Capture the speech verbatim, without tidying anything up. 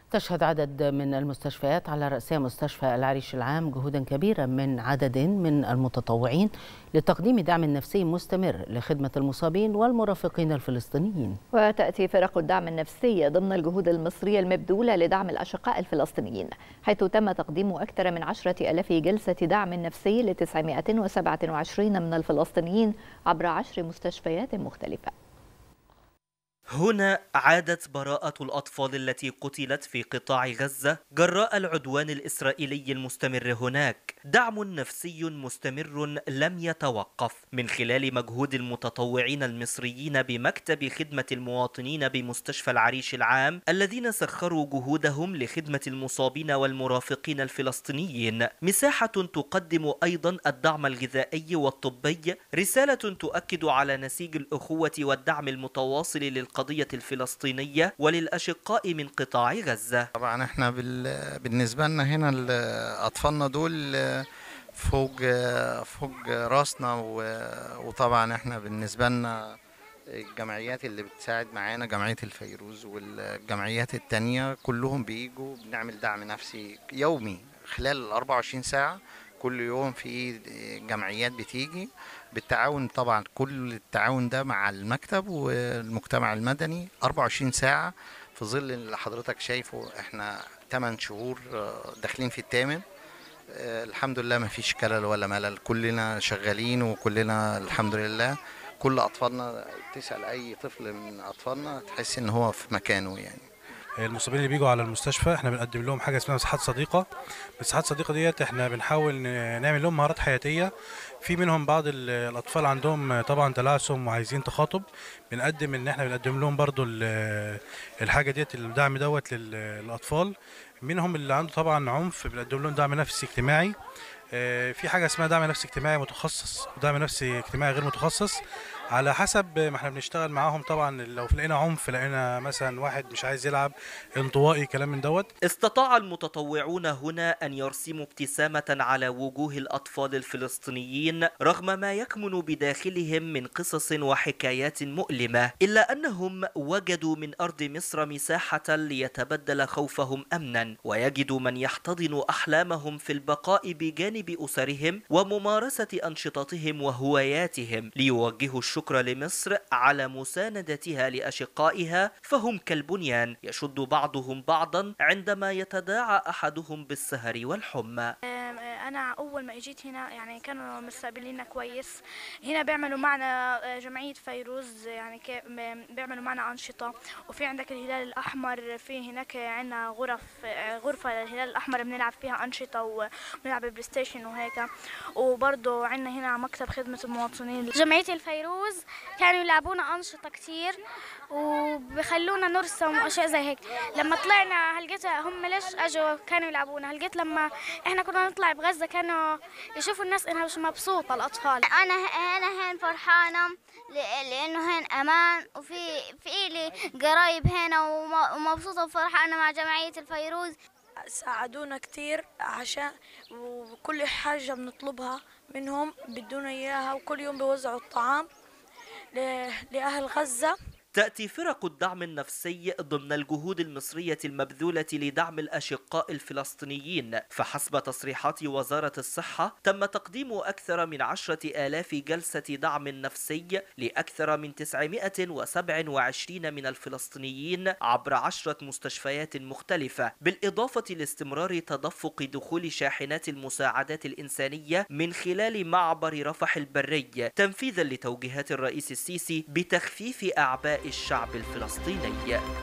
تشهد عدد من المستشفيات على رأسها مستشفى العريش العام جهودا كبيرة من عدد من المتطوعين لتقديم دعم نفسي مستمر لخدمة المصابين والمرافقين الفلسطينيين. وتأتي فرق الدعم النفسي ضمن الجهود المصرية المبذولة لدعم الأشقاء الفلسطينيين، حيث تم تقديم أكثر من عشرة ألاف جلسة دعم نفسي لتسعمائة وسبعة وعشرين من الفلسطينيين عبر عشر مستشفيات مختلفة. هنا عادت براءة الأطفال التي قتلت في قطاع غزة جراء العدوان الإسرائيلي المستمر هناك. دعم نفسي مستمر لم يتوقف من خلال مجهود المتطوعين المصريين بمكتب خدمة المواطنين بمستشفى العريش العام الذين سخروا جهودهم لخدمة المصابين والمرافقين الفلسطينيين. مساحة تقدم أيضا الدعم الغذائي والطبي، رسالة تؤكد على نسيج الأخوة والدعم المتواصل للقضية القضية الفلسطينية وللأشقاء من قطاع غزة. طبعا احنا بالنسبة لنا هنا أطفالنا دول فوق فوق راسنا، وطبعا احنا بالنسبة لنا الجمعيات اللي بتساعد معانا جمعية الفيروز والجمعيات التانية كلهم بيجوا بنعمل دعم نفسي يومي خلال الأربع وعشرين ساعة. كل يوم في جمعيات بتيجي بالتعاون، طبعا كل التعاون ده مع المكتب والمجتمع المدني أربع وعشرين ساعة في ظل اللي حضرتك شايفه. احنا ثمانية شهور داخلين في الثامن، الحمد لله ما فيش كلل ولا ملل، كلنا شغالين وكلنا الحمد لله. كل أطفالنا تسأل أي طفل من أطفالنا تحس إن هو في مكانه. يعني المصابين اللي بيجوا على المستشفى احنا بنقدم لهم حاجه اسمها مساحات صديقه. مساحات صديقه ديت احنا بنحاول نعمل لهم مهارات حياتيه. في منهم بعض الاطفال عندهم طبعا تلعثم وعايزين تخاطب، بنقدم ان احنا بنقدم لهم برضو الحاجه ديت، الدعم دوت للاطفال. منهم اللي عنده طبعا عنف بنقدم لهم دعم نفسي اجتماعي. في حاجه اسمها دعم نفسي اجتماعي متخصص ودعم نفسي اجتماعي غير متخصص، على حسب ما احنا بنشتغل معاهم. طبعا لو لقينا عنف، لقينا مثلا واحد مش عايز يلعب، انطوائي، كلام من دوت. استطاع المتطوعون هنا أن يرسموا ابتسامة على وجوه الأطفال الفلسطينيين رغم ما يكمن بداخلهم من قصص وحكايات مؤلمة، إلا أنهم وجدوا من أرض مصر مساحة ليتبدل خوفهم أمنا، ويجدوا من يحتضن أحلامهم في البقاء بجانب أسرهم وممارسة أنشطتهم وهواياتهم، ليوجهوا الشكر لمصر على مساندتها لأشقائها، فهم كالبنيان يشد بعضهم بعضا عندما يتداعى أحدهم بالسهر والحمى. أنا أول ما إجيت هنا يعني كانوا مستقبليننا كويس. هنا بيعملوا معنا جمعية فيروز، يعني بيعملوا معنا أنشطة، وفي عندك الهلال الأحمر، في هناك عنا غرف غرفة للهلال الأحمر بنلعب فيها أنشطة وبنلعب بلاي ستيشن وهيك. وبرضه عنا هنا مكتب خدمة المواطنين. جمعية الفيروز كانوا يلعبونا أنشطة كتير وبيخلونا نرسم وأشياء زي هيك. لما طلعنا هلقيت هم ليش أجوا كانوا يلعبونا، هلقيت لما إحنا كنا نطلع بغزة كانوا يشوفوا الناس إنها مش مبسوطة الأطفال. أنا أنا هين فرحانة لأنه هين أمان، وفي في لي قرايب هنا ومبسوطة وفرحانة مع جمعية الفيروز. ساعدونا كتير عشان وكل حاجة بنطلبها منهم بدونا إياها، وكل يوم بيوزعوا الطعام لأهل غزة. تأتي فرق الدعم النفسي ضمن الجهود المصرية المبذولة لدعم الأشقاء الفلسطينيين، فحسب تصريحات وزارة الصحة تم تقديم أكثر من عشرة آلاف جلسة دعم نفسي لأكثر من تسعمائة وسبعة وعشرين من الفلسطينيين عبر عشرة مستشفيات مختلفة، بالإضافة لاستمرار تدفق دخول شاحنات المساعدات الإنسانية من خلال معبر رفح البري، تنفيذا لتوجيهات الرئيس السيسي بتخفيف أعباء الشعب الفلسطيني.